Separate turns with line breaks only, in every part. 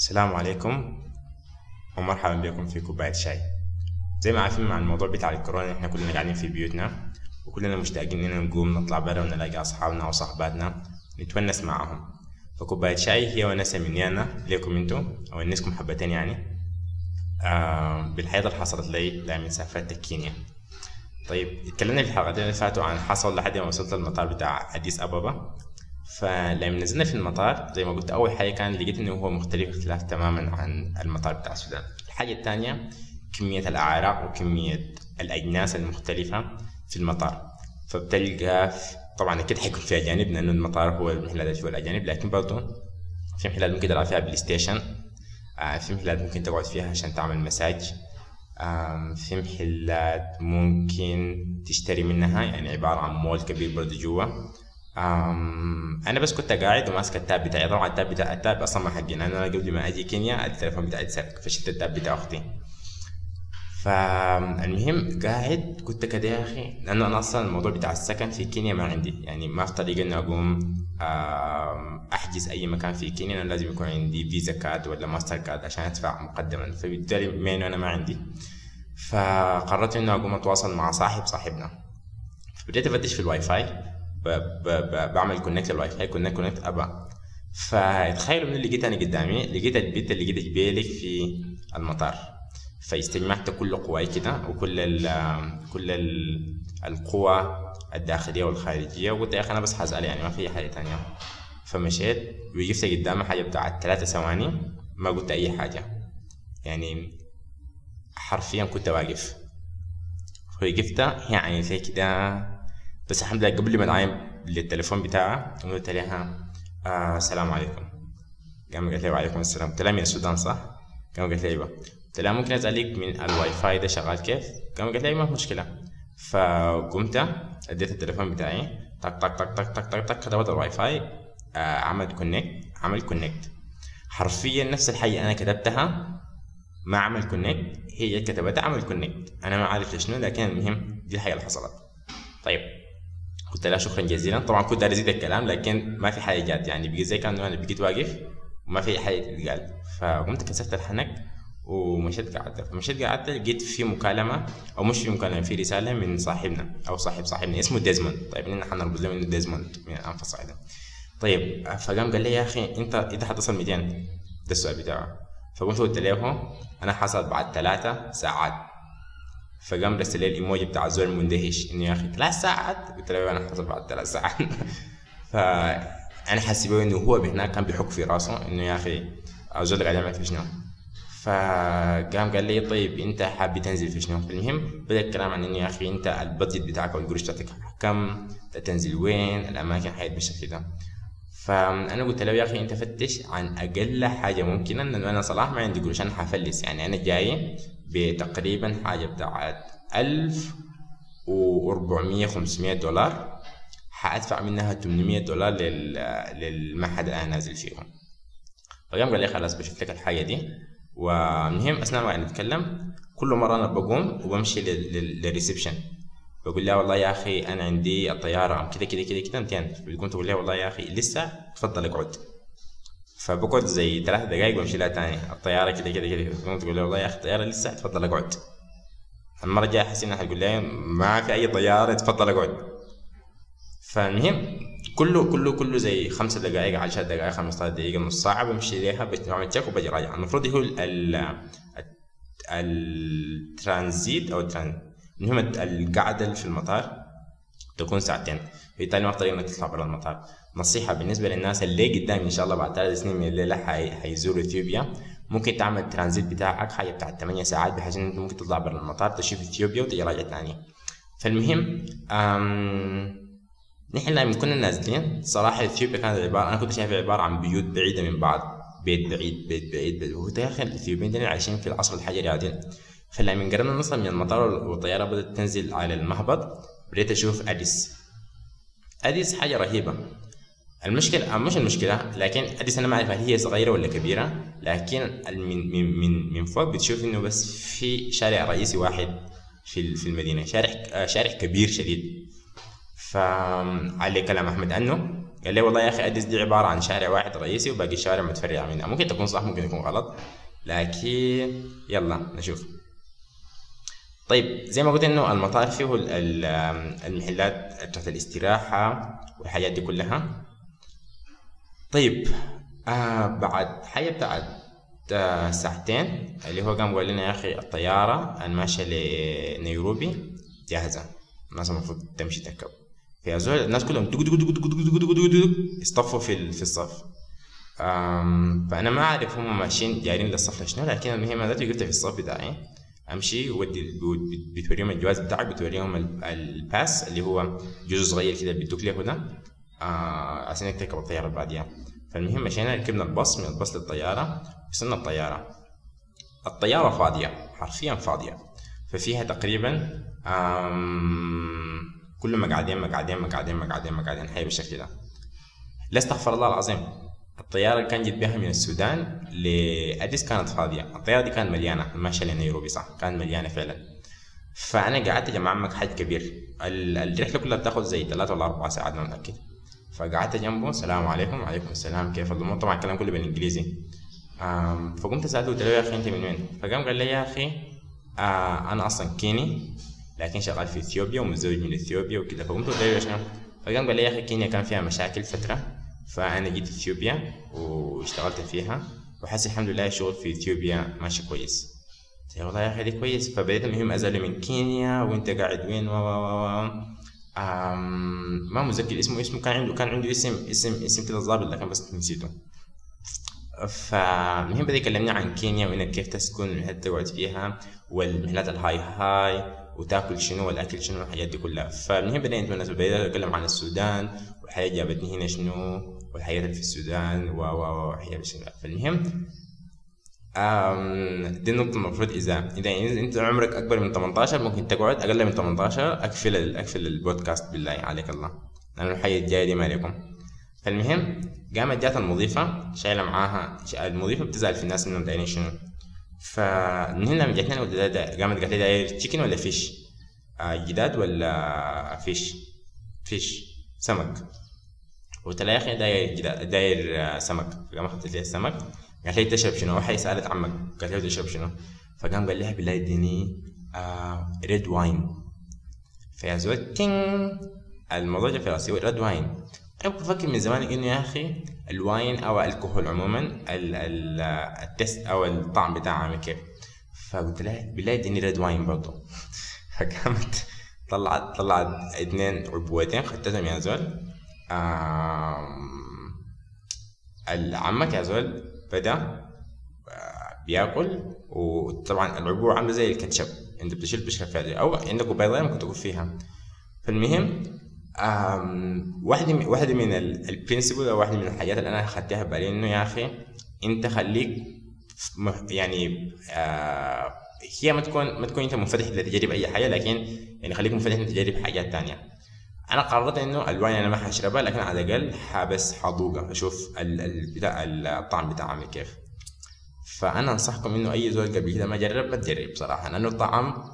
السلام عليكم ومرحبا بكم في كوباية شاي. زي ما عارفين مع الموضوع بتاع الكورونا احنا كلنا قاعدين في بيوتنا وكلنا مشتاقين اننا نقوم نطلع برا ونلاقي اصحابنا وصحباتنا نتونس معهم. فكوباية شاي هي ونسة مني انا ليكم انتو او انسكم حبتين يعني بالحياة اللي حصلت لي من سافرت كينيا. طيب اتكلمنا في الحلقتين اللي فاتوا عن حصل لحد ما وصلت المطار بتاع اديس ابابا. فلما نزلنا في المطار زي ما قلت اول حاجه كان لقيت انه هو مختلف اختلاف تماما عن المطار بتاع السودان. الحاجه الثانيه كميه الاعراق وكميه الاجناس المختلفه في المطار. فبتلقى طبعا اكيد حيكون في اجانب لانه المطار هو المحلات اللي فيه الاجانب، لكن برضه في محلات ممكن تلعب فيها بلاي ستيشن، في محلات ممكن تقعد فيها عشان تعمل مساج، في محلات ممكن تشتري منها، يعني عباره عن مول كبير برضه جوا. انا بس كنت قاعد وماسك التاب بتاعي. طبعا التاب اصلا ما حقي، انا قبل ما اجي كينيا التليفون بتاعي اتسرق فشلت التاب بتاع اختي. فالمهم قاعد كنت كده يا اخي، لانه انا اصلا الموضوع بتاع السكن في كينيا ما عندي، يعني ما في طريقه اني اقوم احجز اي مكان في كينيا. انا لازم يكون عندي فيزا كارد ولا ماستر كارد عشان ادفع مقدما، فبالتالي مين انا ما عندي. فقررت اني اقوم اتواصل مع صاحبنا. فبديت افتش في الواي فاي، بعمل كونكت للواي فاي، كونكت ابا. فتخيلوا انه لقيت انا قدامي، لقيت البيت اللي لقيت جبالك في المطار. فاستجمعت كل قواي كده وكل القوى الداخليه والخارجيه، وقلت يا اخي انا بس حسأل، يعني ما في حاجه تانية. فمشيت وقفت قدامي حاجه بتاعت 3 ثواني، ما قلت اي حاجه، يعني حرفيا كنت واقف. وقفت يعني زي كده، بس الحمد لله قبل ما اتعاين للتليفون بتاعها قلت لها السلام عليكم. قام قالت لي وعليكم السلام. قلت لها من السودان صح؟ قام قالت لي ايوه. قلت لها ممكن اسالك من الواي فاي ده شغال كيف؟ قام قالت لي ما في مشكله. فقمت اديت التليفون بتاعي، طق طق طق طق طق طق طق، كتبت الواي فاي، عمل كونكت. حرفيا نفس الحاجه انا كتبتها ما عمل كونكت، هي كتبتها عمل كونكت. انا ما عارف لشنو، لكن المهم دي الحاجه اللي حصلت. طيب قلت لها شكرا جزيلا. طبعا كنت داير ازيد الكلام لكن ما في حاجه جات، يعني بقيت زي كانه انا بقيت واقف وما في حاجه تتقال. فقمت كسرت الحنك ومشيت قعدت. فمشيت قعدت لقيت في مكالمه، او مش في مكالمه، في رساله من صاحبنا او صاحبنا اسمه ديزموند. طيب اننا حنربط له انه ديزموند من انفس صاحبنا. طيب فقام قال لي يا اخي انت حتصل 200. ده السؤال بتاعه. فقمت قلت له انا حصل بعد 3 ساعات. فقام رسل لي الايموجي بتاع الزول المندهش انه يا اخي 3 ساعات. قلت له انا حصل بعد 3 ساعات. فانا حسيبه انه هو هناك كان بيحك في راسه انه يا اخي الزول قاعد يعمل في شنو. فقام قال لي طيب انت حابب تنزل في شنو. المهم بدا الكلام عن انه يا اخي انت البادجت بتاعك او القروش بتاعتك كم، تنزل وين، الاماكن حيات بالشكل ده. فانا قلت له يا اخي انت فتش عن اقل حاجه ممكنه، لانه انا صراحه ما عندي قروش، انا حفلس، يعني انا جاي بتقريبا حاجه بتاعت 1400 500 دولار، حادفع منها 800 دولار للمعهد اللي انا نازل فيهم. فقام قال لي خلاص بشوف لك الحاجه دي. ومهم اثناء ما نتكلم كل مره انا بقوم وبمشي للريسبشن، بقول لها والله يا اخي انا عندي الطياره كده كده كده كده 200. بتقوم تقول لها والله يا اخي لسه، تفضل اقعد. فبقعد زي 3 دقائق بمشي لها تاني، الطياره كده كده كده. بتقوم تقول لها والله يا اخي الطياره لسه، تفضل اقعد. المره الجايه احس انها حتقول لي ما في اي طياره، تفضل اقعد. فالمهم كله زي 5 دقائق 10 دقائق 15 دقيقه نص ساعه بمشي ليها، بعمل تشيك وبجي راجع. المفروض هو الترانزيت او المهم القعده في المطار تكون 2 ساعتين، بالتالي ما في طريقه انك تطلع برا المطار. نصيحه بالنسبه للناس اللي قدام ان شاء الله بعد 3 سنين من الليله حيزوروا اثيوبيا، ممكن تعمل الترانزيت بتاعك حاجه بتاعت 8 ساعات، بحيث ان انت ممكن تطلع برا المطار تشوف اثيوبيا وتجي راجع ثاني. فالمهم نحن لما كنا نازلين صراحه اثيوبيا كانت عباره، انا كنت شايفها عباره عن بيوت بعيده من بعض، بيت بعيد بيت بعيد. وهو داخل الاثيوبيين دول عايشين في العصر الحجري عادين. فلما قررنا نوصل من المطار والطياره بدات تنزل على المهبط، بديت اشوف اديس حاجه رهيبه. المشكله مش المشكله، لكن اديس انا ما اعرف هل هي صغيره ولا كبيره، لكن من فوق بتشوف انه بس في شارع رئيسي واحد في المدينه، شارع كبير شديد. فعلى كلام احمد انه قال لي والله يا اخي اديس دي عباره عن شارع واحد رئيسي وباقي الشوارع متفرعه منها. ممكن تكون صح ممكن يكون غلط، لكن يلا نشوف. طيب زي ما قلت انه المطار فيه المحلات بتاعت الاستراحه والحاجات دي كلها. طيب بعد حاجه بتاعت ساعتين اللي هو قام قال لنا يا اخي الطياره الماشيه لنيروبي جاهزه، الناس المفروض تمشي تركب. في زول الناس كلهم دق دق دق دق دق دق دق دق يصطفوا في الصف. فانا ما اعرف هم ماشيين جايين للصف لشنو، لكن المهم انا ذاتي قلت في الصف بتاعي امشي بتوريهم الجواز بتاعك، بتوريهم الباس اللي هو جزء صغير كده بيدوك له هنا عشان انك تركب الطياره اللي بعديها. فالمهم مشينا ركبنا الباص، من الباص للطياره، وصلنا الطياره فاضيه حرفيا فاضيه، ففيها تقريبا كل مقعدين حي بالشكل ده. لا استغفر الله العظيم، الطياره اللي كان جيت بها من السودان لأديس كانت فاضيه، الطياره دي كانت مليانه ماشيه لنيروبي صح، كانت مليانه فعلا. فانا قعدت يا جماعه عمك حاج كبير، الرحله كلها بتاخذ زي 3 ولا 4 ساعات ما متاكد. فقعدت جنبه السلام عليكم. وعليكم السلام كيف الامور، طبعا الكلام كله بالانجليزي. فقمت سالته قلت له يا اخي انت من وين؟ فقام قال لي يا اخي انا اصلا كيني لكن شغال في اثيوبيا ومتزوج من اثيوبيا وكده. فقمت قلت له شنو؟ فقام قال لي يا اخي كينيا كان فيها مشاكل فتره، فانا جيت اثيوبيا واشتغلت فيها وحاسس الحمد لله الشغل في اثيوبيا ماشي كويس. والله يا اخي دي كويس. فبديت المهم اساله من كينيا وانت قاعد وين ما متذكر اسمه كان عنده اسم كده ظابط لكن بس نسيته. فالمهم بدا يكلمني عن كينيا وانك كيف تسكن والحته تقعد فيها والمحلات الهاي وتاكل شنو والاكل شنو والحاجات دي كلها. فالمهم بدأنا نتونس، بدأت اتكلم عن السودان والحياه جابتني هنا شنو والحياه اللي في السودان وحياه بالشكل. فالمهم دي النقطة المفروض إذا أنت عمرك أكبر من 18 ممكن تقعد، أقل من 18 أقفل البودكاست بالله عليك الله، لأنه الحياة الجاية دي ما عليكم. فالمهم قامت جات المضيفة شايلة معاها، المضيفة بتزعل في الناس إنهم دايرين شنو. فمن هنا لما جاتني قلت لها قامت قالت لي داير تشيكن ولا فيش؟ جداد ولا فيش سمك. قلت لها يا أخي داير سمك. فقام أخذت لي السمك، قالت لي تشرب شنو؟ وحي سألت عمك قالت لي تشرب شنو؟ فقام قال لها بالله اديني ريد واين. فيا زول تين الموضوع جا في راسي ريد واين. انا كنت بفكر من زمان انه يا اخي الواين او الكحول عموما التست او الطعم بتاعه عامل كيف. فقلت لها بالله اديني ريد واين برضه. فقامت طلعت 2 عبوتين خدتهم يا زول. عمك يا زول بدأ بياكل، وطبعا العبوة عاملة زي الكاتشب، انت بتشيل بشكل فعلي او عندك بيضة ممكن تقول فيها. فالمهم واحدة من البرنسبل او واحدة من الحاجات اللي انا اخدتها بالي انه يا اخي انت خليك يعني هي ما تكون انت منفتح لتجرب اي حاجة، لكن يعني خليك منفتح لتجرب حاجات تانية. انا قررت انه الواين انا ما حشربها، لكن على الاقل بس حضوقها اشوف الطعم بتاعها عامل كيف. فانا انصحكم انه اي زول قبل كده ما جرب ما تجرب بصراحه، لانه الطعم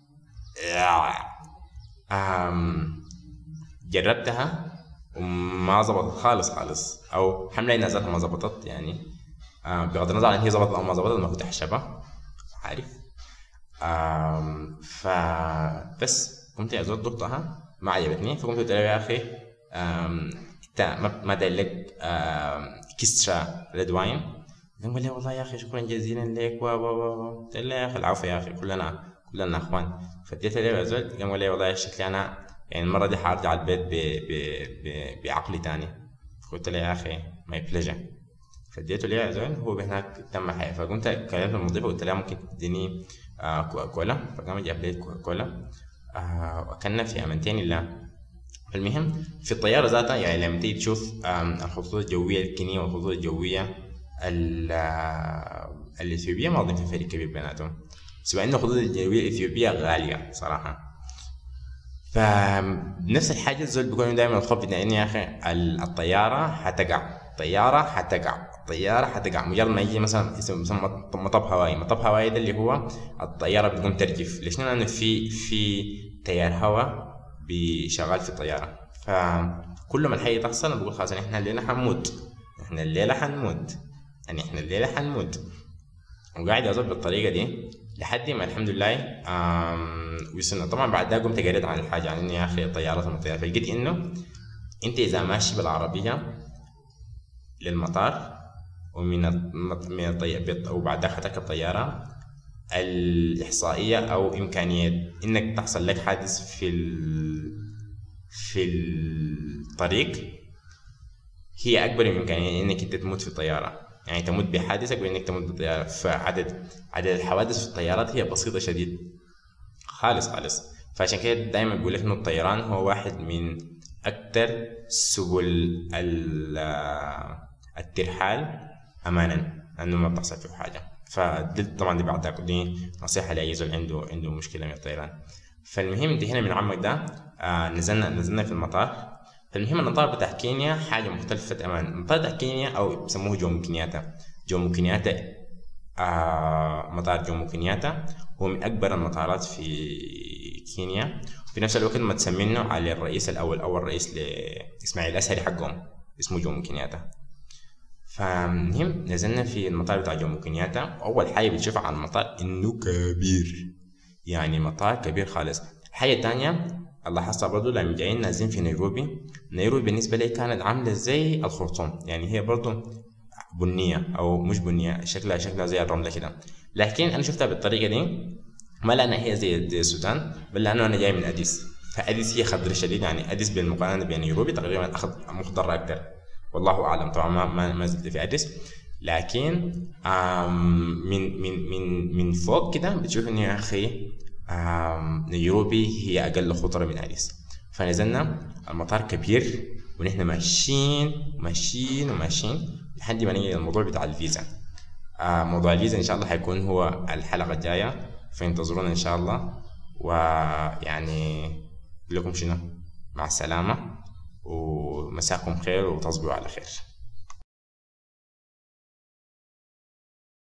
جربتها وما زبطت خالص او حمله الناس ما زبطت يعني بغض النظر عن هي زبطت او ما زبطت ما كنت احشبها عارف. فبس قمت يا زول ضبطها ما عجبتني، فقمت قلت له يا اخي انت ما داير لك كسرة ريد واين؟ قال لي والله يا اخي شكرا جزيلا لك قلت له يا اخي العفو يا اخي كلنا اخوان. فديت له يا زول قال لي والله شكلي انا يعني المره دي حارجع البيت بعقلي تاني. فقلت له يا اخي ماي بليجر. فديته لي يا زول هو هناك تم حياة. فقمت كلمت المضيفة قلت لها ممكن تديني كولا. فقام جاب لي كولا وكنا في امانتين الله. المهم في الطياره ذاتها يعني لما تيجي تشوف الخطوط الجويه الكينيه والخطوط الجويه الاثيوبيه ما اظن في فرق كبير بيناتهم، سواء انه الخطوط الجويه الاثيوبيه غاليه صراحه. فنفس الحاجه الزول بيكون دائما الخوف ان يا اخي الطياره حتقع مجرد ما يجي مثلا اسم مطب هوائي ده اللي هو الطياره بتقوم ترجف. ليش؟ لانه في تيار هواء بشغال في الطياره. كل ما الحاجة تحصل أنا بقول خلاص يعني احنا الليلة حنموت، احنا الليلة حنموت، يعني احنا الليلة حنموت. وقاعد أظبط بالطريقة دي لحد ما الحمد لله وصلنا. طبعا بعد ده قمت قريت عن الحاجة، عن إني يا أخي الطيارات والمطارات، فلقيت إنه أنت إذا ماشي بالعربية للمطار من الطيارة وبعد ذاك حتركب طيارة، الإحصائية أو إمكانية إنك تحصل لك حادث في الطريق هي أكبر من إمكانية إنك أنت تموت في الطيارة، يعني تموت بحادث أكبر إنك تموت بالطيارة. فعدد الحوادث في الطيارات هي بسيطة شديد خالص خالص. فعشان كده دايما بقول لك إنه الطيران هو واحد من أكتر سبل الترحال أمانا، لأنه ما بتحصل فيه حاجة. طبعا دي بعد دي نصيحة لأي زول عنده مشكلة من الطيران. فالمهم انتهينا من عمك ده، نزلنا في المطار. فالمهم المطار بتاع كينيا حاجة مختلفة تماما. المطار بتاع كينيا أو بسموه جومو كينياتا مطار جومو كينياتا هو من أكبر المطارات في كينيا. في نفس الوقت ما تسمينه على الرئيس الأول أول رئيس لإسماعيل الأسهري حقهم اسمه جومو كينياتا. فالمهم نزلنا في المطار بتاع جومو كينياتا، وأول حاجة بتشوفها على المطار إنه كبير، يعني مطار كبير خالص. حاجة تانية الله حصل برضو لما جايين نازلين في نيروبي بالنسبة لي كانت عاملة زي الخرطوم، يعني هي برضو بنية أو مش بنية، شكلها زي الرملة كده، لكن أنا شفتها بالطريقة دي ما لأنها هي زي السودان، بل لأنه أنا جاي من أديس. فأديس هي خضر شديد، يعني أديس بالمقارنة بين نيروبي تقريبا مخضرة أكتر، والله أعلم طبعا ما زلت في أديس. لكن من فوق كده بتشوف إنه يا أخي نيروبي هي أقل خطرة من أديس. فنزلنا المطار كبير ونحن ماشيين لحد ما نيجي الموضوع بتاع الفيزا. موضوع الفيزا إن شاء الله حيكون هو الحلقة الجاية، فانتظرونا إن شاء الله. ويعني لكم شنو، مع السلامة ومساكم خير وتصبحوا على خير.